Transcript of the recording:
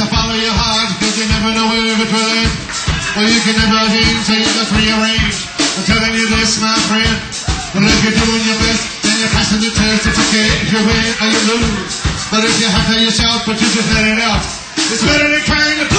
to follow your heart, cause you never know where it will end. Well, you can never win, so you just rearrange. I'm telling you this, my friend. Well, if you're doing your best, then you're passing the test. It's okay if you win or you lose. But if you have to, you shout, but you just let it out. It's better than crying.